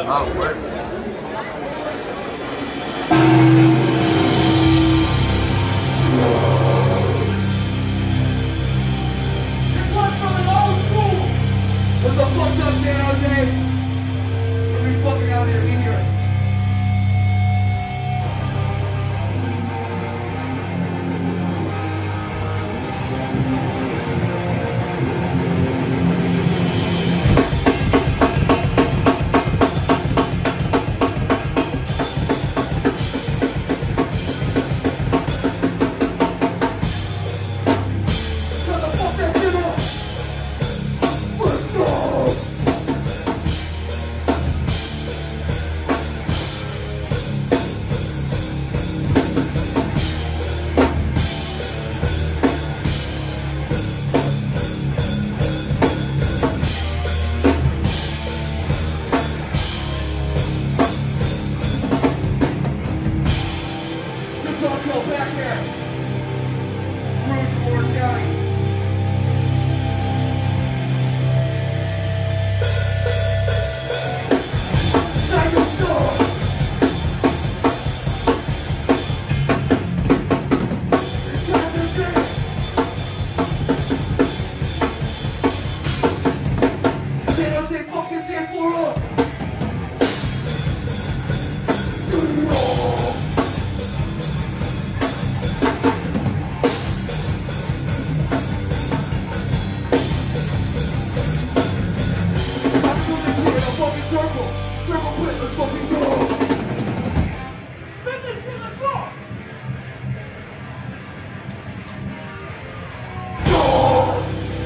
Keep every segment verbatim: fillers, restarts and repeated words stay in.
how it works. What the fuck's up, San Jose? What are we fucking out here here? Back there. Bruce Forest County. Psycho Storm. San Jose fucking stand for up. Circle! Circle quit, let's fucking go! Spin this shit, let's go! Go!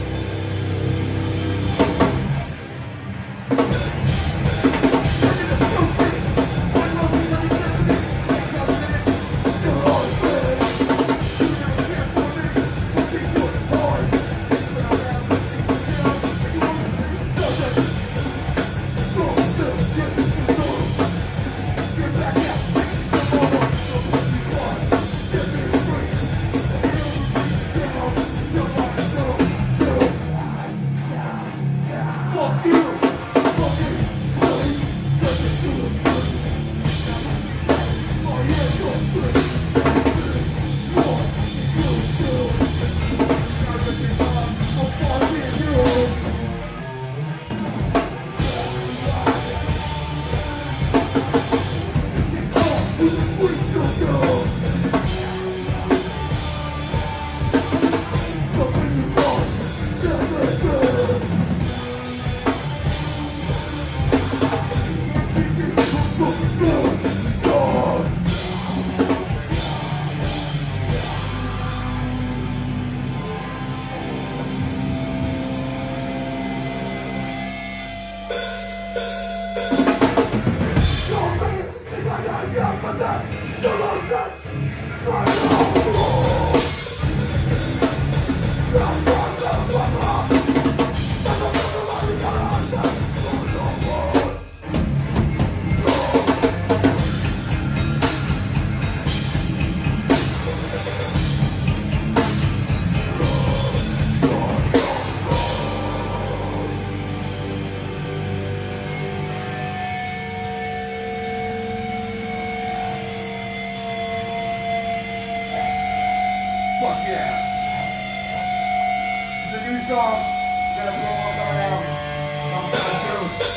Fuck yeah. It's a new song. Gotta blow up around. Song sound two.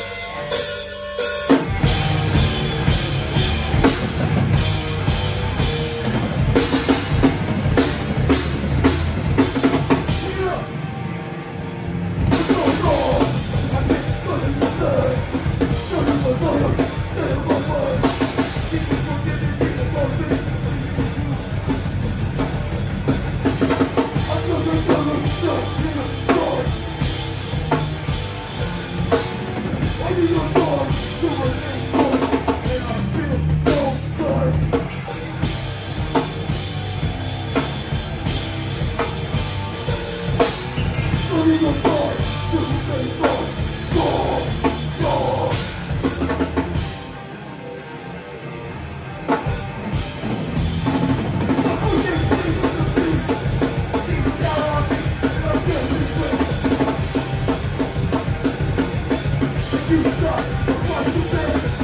You suck, what you say?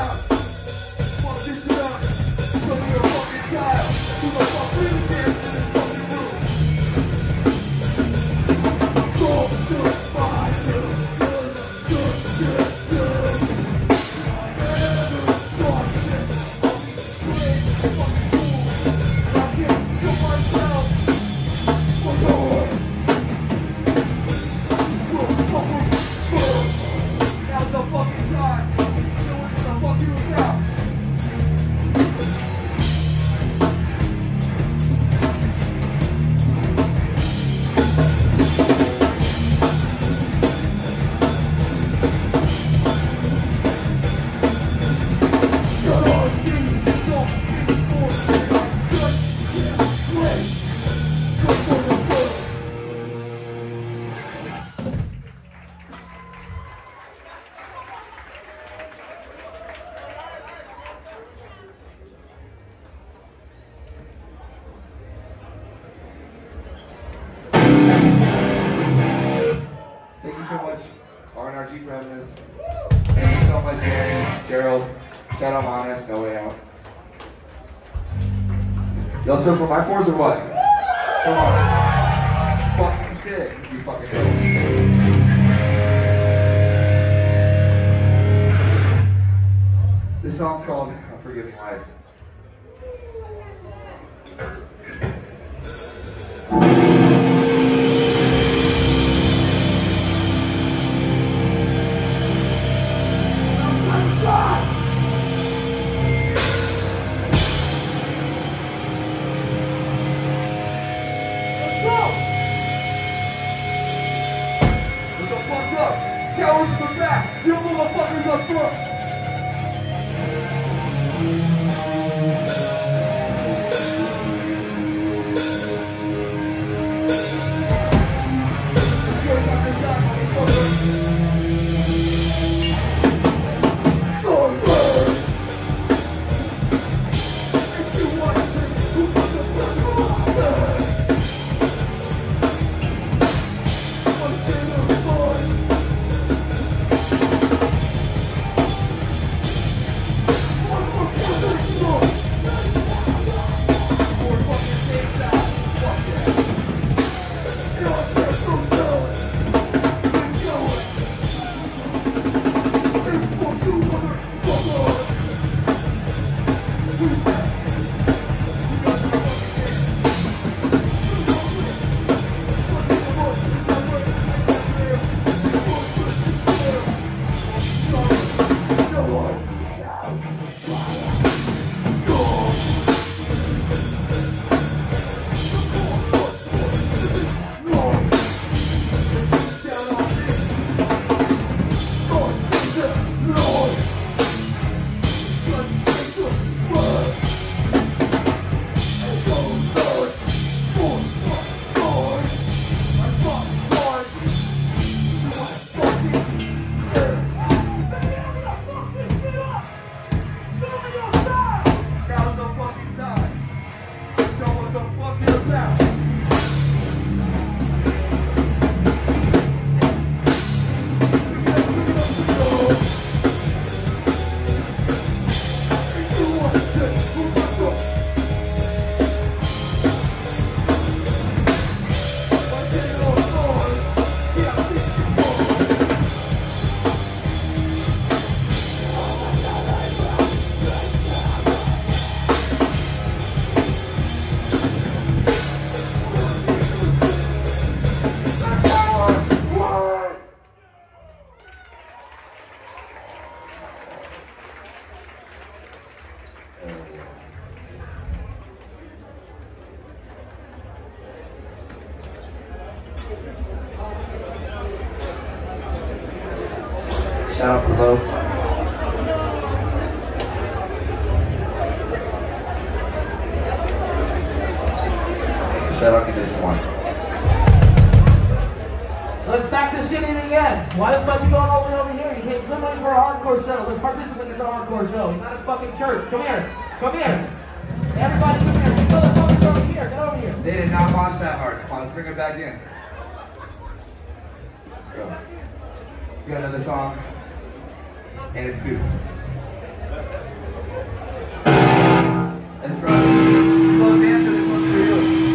Shout out Honest, No Way Out. Y'all still for my fours or what? Come on. Fucking sick. You fucking know. This song's called A Forgiving Life. Towers in the back, you motherfuckers up front. Shout out below. Shout out to this one. Let's back this shit in again. Why the fuck you going over and over here? You can't come money for a hardcore show. Let's participate in this hardcore show. It's not a fucking church. Come here. Come here. Everybody come here. These motherfuckers over here. Get over here. They did not launch that hard. Come on, let's bring it back in. Let's go. We got another song. And it's good. That's right. Slow dancer, this one's for you.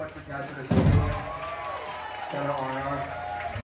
much for catching this video.